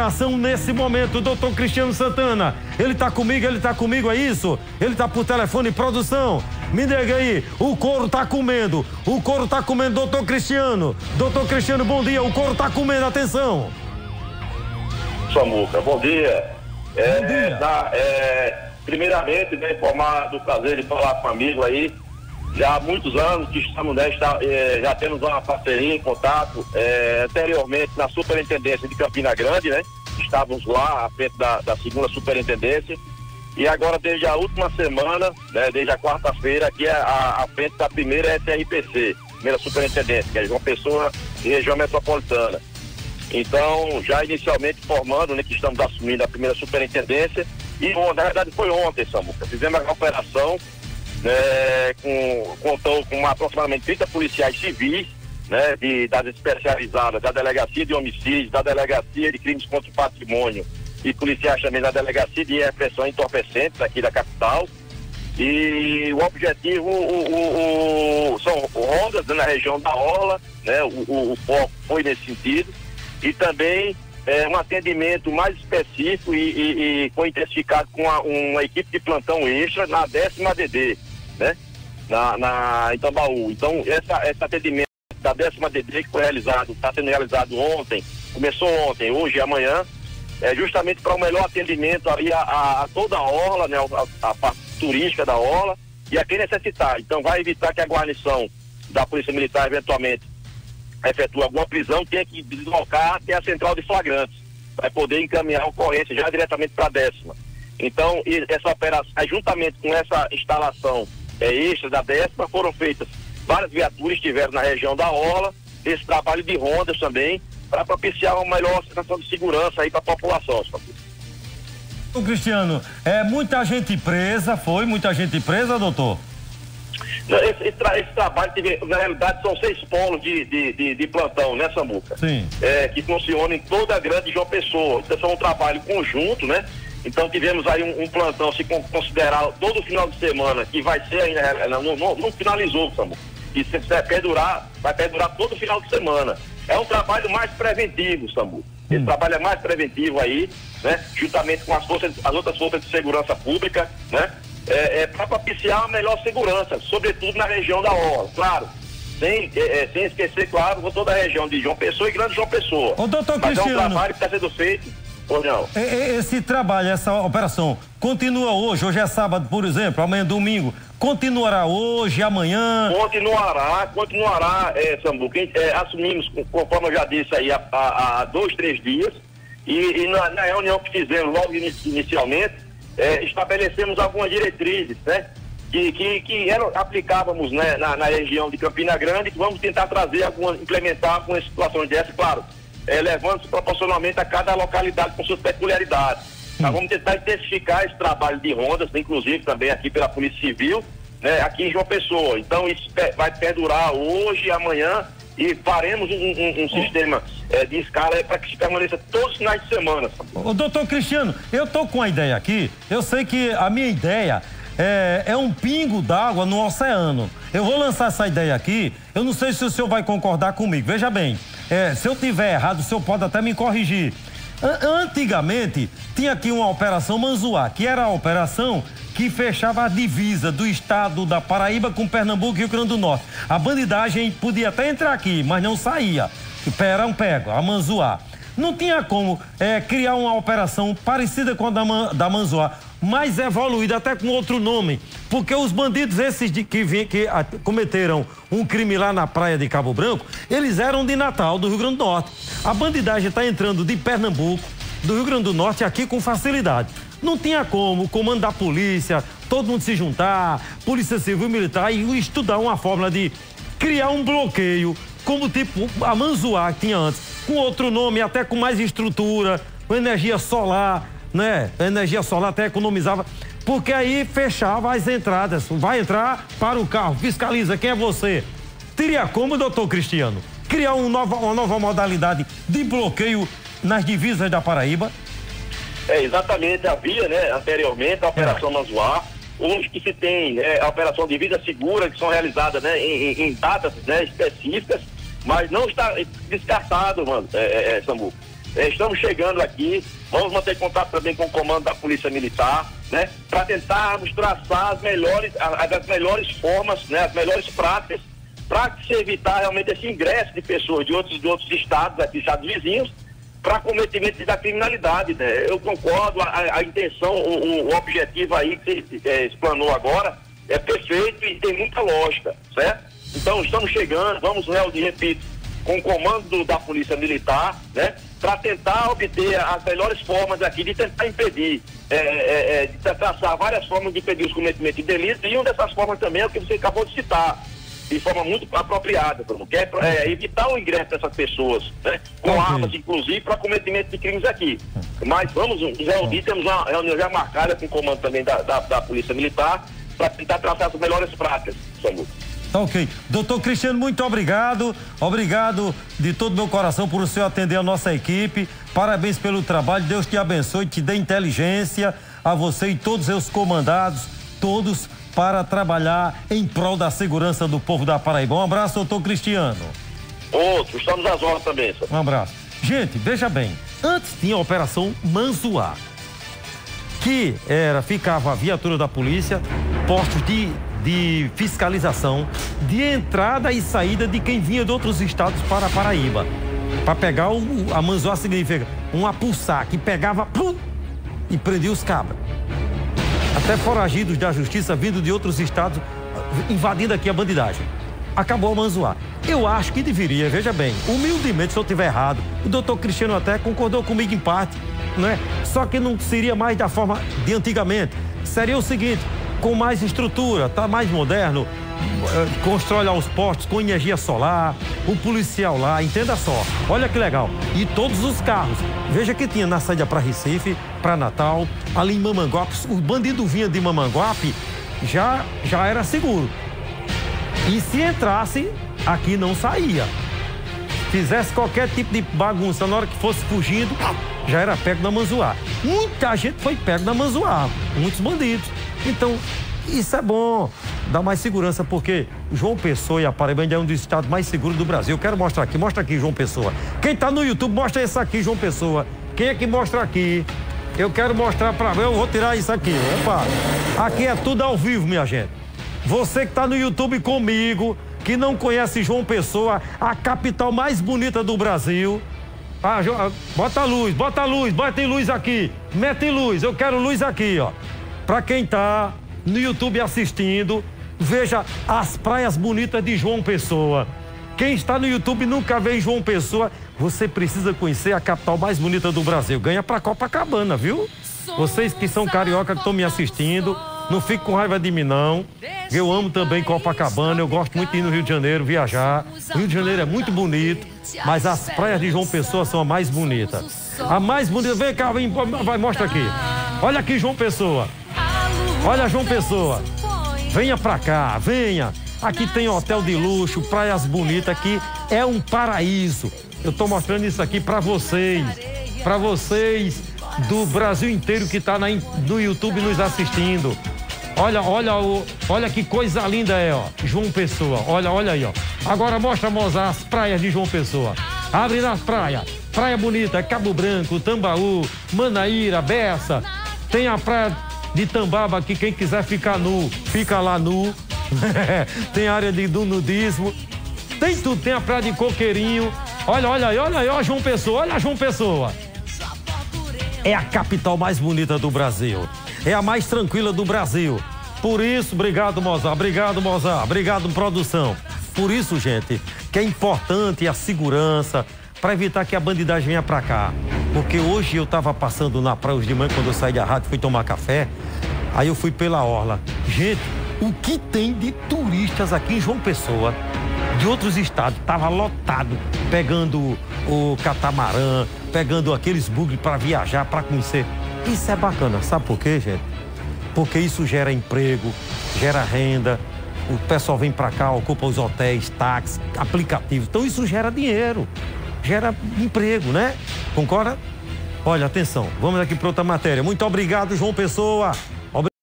operação nesse momento, doutor Cristiano Santana. Ele tá comigo, é isso? Ele tá por telefone, produção. Me diga aí, o couro tá comendo, doutor Cristiano. Doutor Cristiano, bom dia, o couro tá comendo, atenção. Samuca, bom dia. Bom dia. Primeiramente, informar do prazer de falar com um amigo aí. Já há muitos anos que estamos, já temos uma parceria em contato, anteriormente na Superintendência de Campina Grande, né? Estávamos lá à frente da segunda Superintendência, e agora desde a última semana, né, desde a quarta-feira, aqui à frente da primeira SRPC, primeira Superintendência, que é João Pessoa e região metropolitana. Então, já inicialmente informando, né, que estamos assumindo a primeira Superintendência, e na verdade foi ontem, Samuca, fizemos a operação, contou com aproximadamente 30 policiais civis, né, das especializadas da Delegacia de Homicídios, da Delegacia de Crimes contra o Patrimônio e policiais também da Delegacia de Repressão Entorpecentes aqui da capital. E o objetivo são rondas na região da Orla, né, o foco foi nesse sentido, e também um atendimento mais específico e foi intensificado com uma equipe de plantão extra na 10ª ADD, né? Em Tambaú. Então, esse atendimento da 10ª ADD que foi realizado, está sendo realizado ontem, começou ontem, hoje e amanhã, justamente para o melhor atendimento ali a toda a Orla, né? A parte turística da Orla e a quem necessitar. Então, vai evitar que a guarnição da Polícia Militar, eventualmente, efetue alguma prisão, tenha que deslocar até a central de flagrantes, vai poder encaminhar a ocorrência já diretamente para a 10ª. Então, essa operação, juntamente com essa instalação extra da 10ª, foram feitas várias viaturas que estiveram na região da Orla, esse trabalho de rondas também, para propiciar uma melhor situação de segurança aí para a população. Ô Cristiano, muita gente presa, doutor? Esse trabalho, na realidade, são 6 polos de plantão, né, Samuca? Sim. Que funcionam em toda a grande João Pessoa. Então, é um trabalho conjunto, né? Então, tivemos aí um plantão, se considerar todo final de semana, que vai ser ainda, não finalizou, Samuca. Isso vai perdurar todo final de semana. É um trabalho mais preventivo, Samuca. Esse trabalho é mais preventivo aí, né? Juntamente com as outras forças de segurança pública, né? Para propiciar a melhor segurança, sobretudo na região da Orla, claro, sem esquecer, claro, toda a região de João Pessoa e Grande João Pessoa. Ô, doutor Mas Cristiano, é um trabalho que está sendo feito, ou não? Esse trabalho, essa operação, continua hoje é sábado, por exemplo, amanhã é domingo, continuará hoje, amanhã? Continuará, Sambuca, assumimos, conforme eu já disse aí, há 2, 3 dias, e na reunião que fizemos logo inicialmente, estabelecemos algumas diretrizes, né? Que aplicávamos, né, na região de Campina Grande, que vamos tentar implementar algumas situações dessas, claro, levando-se proporcionalmente a cada localidade com suas peculiaridades. Nós vamos tentar intensificar esse trabalho de rondas, inclusive também aqui pela Polícia Civil, né, aqui em João Pessoa. Então isso vai perdurar hoje e amanhã, e faremos um sistema de escala para que se permaneça todos os finais de semana. Ô, doutor Cristiano, eu tô com a ideia aqui, eu sei que a minha ideia é um pingo d'água no oceano. Eu vou lançar essa ideia aqui, eu não sei se o senhor vai concordar comigo. Veja bem, se eu tiver errado, o senhor pode até me corrigir. Antigamente, tinha aqui uma operação Manzoá, que era a operação que fechava a divisa do estado da Paraíba com Pernambuco e Rio Grande do Norte. A bandidagem podia até entrar aqui, mas não saía. Era um pego, a Manzoá. Não tinha como criar uma operação parecida com a da Manzoá, mais evoluída, até com outro nome, porque os bandidos esses que cometeram um crime lá na praia de Cabo Branco, eles eram de Natal, do Rio Grande do Norte. A bandidagem está entrando de Pernambuco, do Rio Grande do Norte, aqui com facilidade. Não tinha como o comando da polícia, todo mundo se juntar, Polícia Civil e Militar, e estudar uma fórmula de criar um bloqueio, como tipo a Manzoá que tinha antes, com outro nome, até com mais estrutura, com energia solar, né? A energia solar até economizava, porque aí fechava as entradas. Vai entrar para o carro, fiscaliza quem é você. Teria como, doutor Cristiano, criar uma nova modalidade de bloqueio nas divisas da Paraíba? Exatamente, havia, né, anteriormente a Operação Manzoá, onde que se tem a Operação de Vida Segura, que são realizadas, né, em datas, né, específicas, mas não está descartado, Samu, Estamos chegando aqui, vamos manter contato também com o comando da Polícia Militar, né? Para tentarmos traçar as melhores formas, né? As melhores práticas, para se evitar realmente esse ingresso de pessoas de outros estados, aqui, estados vizinhos, para cometimento da criminalidade, né? Eu concordo, a intenção, o objetivo aí que se explanou agora é perfeito e tem muita lógica, certo? Então, estamos chegando, vamos, repito, com o comando da Polícia Militar, né? Para tentar obter as melhores formas aqui de tentar impedir, de traçar várias formas de impedir os cometimentos de delitos, e uma dessas formas também é o que você acabou de citar, de forma muito apropriada, que é evitar o ingresso dessas pessoas, né? Com armas, inclusive, para cometimento de crimes aqui. Mas vamos, temos uma reunião já marcada com o comando também da Polícia Militar, para tentar traçar as melhores práticas, Samuel. Tá ok. Doutor Cristiano, muito obrigado. Obrigado de todo o meu coração por o senhor atender a nossa equipe. Parabéns pelo trabalho. Deus te abençoe, te dê inteligência a você e todos os seus comandados, todos para trabalhar em prol da segurança do povo da Paraíba. Um abraço, doutor Cristiano. Outro, estamos às horas também, senhor. Um abraço. Gente, veja bem, antes tinha a Operação Manzoá, que ficava a viatura da polícia, postos de fiscalização, de entrada e saída de quem vinha de outros estados para a Paraíba. Para pegar a Manzoá significa um apulsar, que pegava e prendia os cabras. Até foragidos da justiça vindo de outros estados, invadindo aqui a bandidagem. Acabou a Manzoá. Eu acho que deveria, veja bem, humildemente, se eu estiver errado, o doutor Cristiano até concordou comigo em parte, não é? Só que não seria mais da forma de antigamente. Seria o seguinte, com mais estrutura, tá mais moderno, constrói lá os postos com energia solar, o policial lá, entenda só, olha que legal. E todos os carros, veja que tinha na saída para Recife, para Natal, ali em Mamanguape, o bandido vinha de Mamanguape, já era seguro. E se entrasse, aqui não saía. Fizesse qualquer tipo de bagunça, na hora que fosse fugindo, já era pego na Manzoá. Muita gente foi pego na Manzoá, muitos bandidos. Então, isso é bom, dá mais segurança, porque João Pessoa e a Paraíba ainda é um dos estados mais seguros do Brasil. Eu quero mostrar aqui, João Pessoa. Quem tá no YouTube, mostra isso aqui, João Pessoa. Quem é que mostra aqui? Eu quero mostrar pra mim, eu vou tirar isso aqui. Opa, aqui é tudo ao vivo, minha gente. Você que tá no YouTube comigo, que não conhece João Pessoa, a capital mais bonita do Brasil. Bota luz, bota luz aqui. Mete luz, eu quero luz aqui, ó. Pra quem tá no YouTube assistindo, veja as praias bonitas de João Pessoa. Quem está no YouTube e nunca veio João Pessoa, você precisa conhecer a capital mais bonita do Brasil. Ganha pra Copacabana, viu? Vocês que são carioca que estão me assistindo, não fiquem com raiva de mim, não. Eu amo também Copacabana, eu gosto muito de ir no Rio de Janeiro, viajar. O Rio de Janeiro é muito bonito, mas as praias de João Pessoa são a mais bonita. A mais bonita, vem cá, vai, mostra aqui. Olha aqui, João Pessoa. Olha, João Pessoa. Venha pra cá, venha. Aqui tem hotel de luxo, praias bonitas, aqui é um paraíso. Eu tô mostrando isso aqui pra vocês do Brasil inteiro que tá no YouTube nos assistindo. Olha que coisa linda ó, João Pessoa, olha aí, ó. Agora mostra, Mozart, as praias de João Pessoa. Abre nas praias, praia bonita, Cabo Branco, Tambaú, Manaíra, Bessa. Tem a praia de Tambaba aqui, quem quiser ficar nu, fica lá nu. Tem área do nudismo, tem tudo, tem a praia de Coqueirinho. Olha aí, João Pessoa, olha João Pessoa. É a capital mais bonita do Brasil. É a mais tranquila do Brasil. Por isso, obrigado, Mozart. Obrigado, produção. Por isso, gente, que é importante a segurança para evitar que a bandidagem venha para cá. Porque hoje eu estava passando na praia hoje de manhã, quando eu saí da rádio, fui tomar café. Aí eu fui pela orla. Gente, o que tem de turistas aqui em João Pessoa, de outros estados, estava lotado, pegando o catamarã, pegando aqueles bugres para viajar, para conhecer. Isso é bacana, sabe por quê, gente? Porque isso gera emprego, gera renda, o pessoal vem para cá, ocupa os hotéis, táxis, aplicativos, então isso gera dinheiro, gera emprego, né? Concorda? Olha, atenção, vamos aqui para outra matéria. Muito obrigado, João Pessoa.